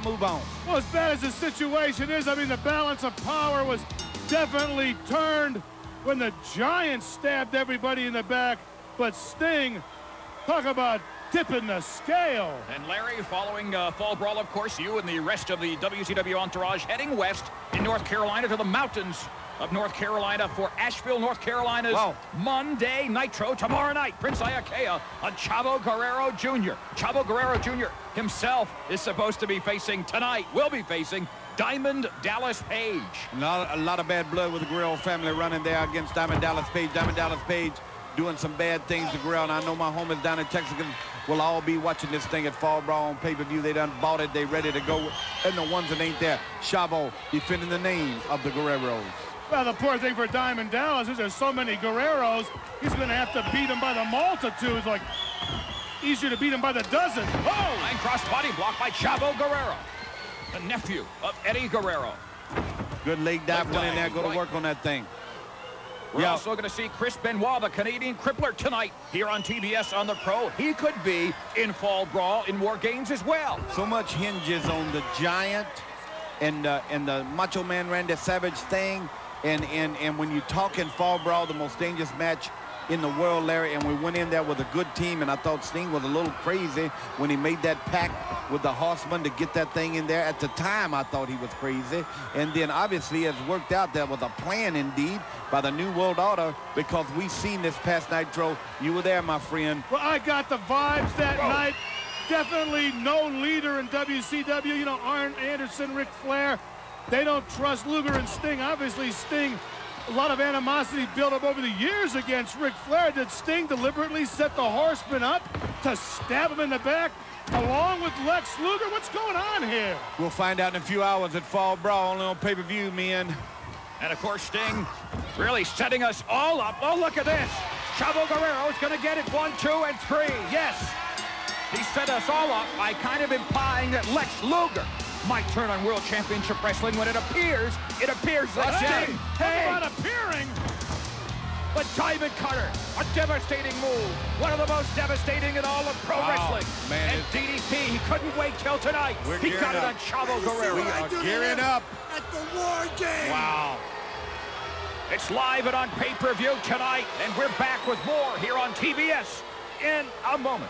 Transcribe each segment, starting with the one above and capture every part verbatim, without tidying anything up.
to move on. Well, as bad as the situation is, I mean, the balance of power was definitely turned when the Giant stabbed everybody in the back. But Sting, talk about tipping the scale. And Larry, following uh, Fall Brawl, of course, you and the rest of the W C W entourage heading west in North Carolina to the mountains of North Carolina for Asheville, North Carolina's wow. Monday Nitro tomorrow night. Prince Iaukea on Chavo Guerrero Junior Chavo Guerrero Junior himself is supposed to be facing tonight, will be facing Diamond Dallas Page. Not a lot of bad blood with the Guerrero family running there against Diamond Dallas Page. Diamond Dallas Page doing some bad things to Guerrero, and I know my homies down in Texas will all be watching this thing at Fall Brawl on pay-per-view. They done bought it, they ready to go, and the ones that ain't there. Chavo defending the name of the Guerreros. Well, the poor thing for Diamond Dallas is there's so many Guerreros, he's going to have to beat them by the multitudes. Like, easier to beat them by the dozen. Oh! Line cross body block by Chavo Guerrero, the nephew of Eddie Guerrero. Good leg dive, Leg went in there, dive, go right. to work on that thing. We're yeah. also going to see Chris Benoit, the Canadian Crippler, tonight here on T B S on the Pro. He could be in Fall Brawl in War Games as well. So much hinges on the Giant and uh, and the Macho Man Randy Savage thing. And, and, and when you talk in Fall Brawl, the most dangerous match in the world, Larry, and we went in there with a good team, and I thought Sting was a little crazy when he made that pact with the Horsemen to get that thing in there. At the time, I thought he was crazy. And then, obviously, it's worked out. There was a plan, indeed, by the New World Order, because we seen this past Nitro. You were there, my friend. Well, I got the vibes that Whoa. night. Definitely no leader in W C W. You know, Arn Anderson, Ric Flair, they don't trust Luger and Sting. Obviously, Sting, a lot of animosity built up over the years against Ric Flair. Did Sting deliberately set the Horseman up to stab him in the back along with Lex Luger? What's going on here? We'll find out in a few hours at Fall Brawl, only on pay-per-view, men. And, of course, Sting really setting us all up. Oh, look at this. Chavo Guerrero is going to get it one, two, and three. Yes. He set us all up by kind of implying that Lex Luger might turn on World Championship Wrestling when it appears. It appears that Hey, Sting. talk Hey, about appearing. but Diamond Cutter, a devastating move. One of the most devastating in all of pro Wow, wrestling. man, And D D P, he couldn't wait till tonight. We're He got it gearing on Chavo Guerrero. We are gearing up. At the War Games. Wow. It's live and on pay-per-view tonight, and we're back with more here on T B S in a moment.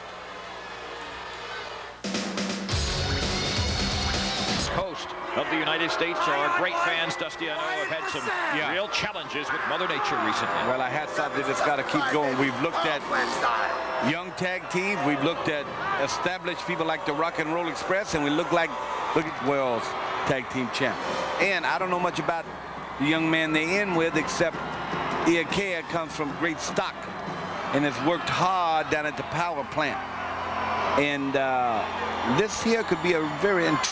Host of the United States are great fans. Dusty, I know, have had some Yeah. real challenges with Mother Nature recently. Well, I had something that's got to keep going. We've looked at young tag teams. We've looked at established people like the Rock and Roll Express, and we look like look at Wells, tag team champ. And I don't know much about the young man they in with, except Iaukea comes from great stock and has worked hard down at the power plant. And uh, this here could be a very interesting